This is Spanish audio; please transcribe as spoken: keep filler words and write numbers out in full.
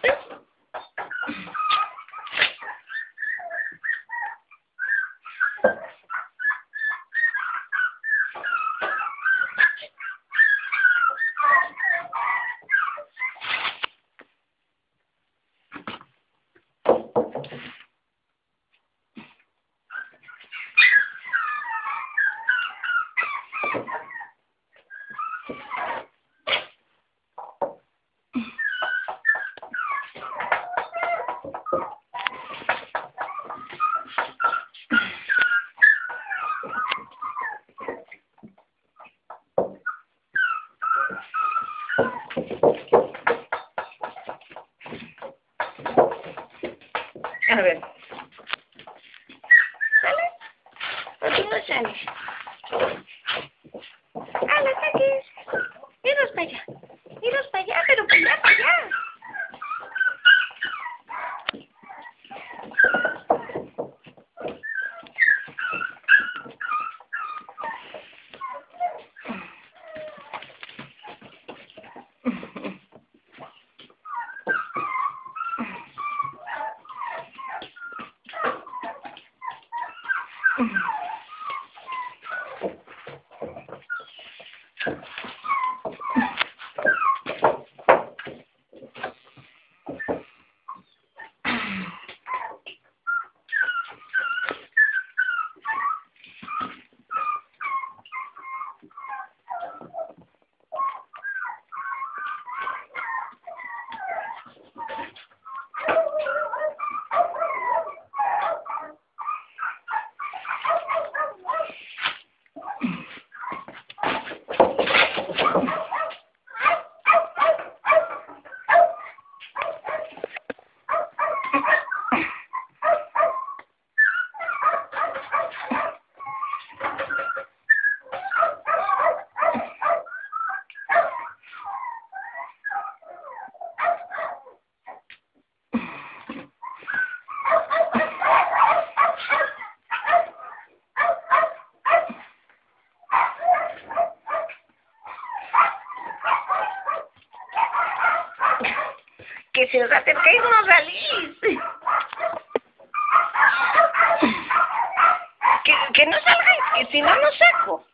A ver. ¿Sale? ¿O tú no sales? ¡Ah, la saques! Iros para allá. Iros para allá, pero para allá, para allá. Que se os acerquéis no salís. Que, que no salgáis, que si no, no saco.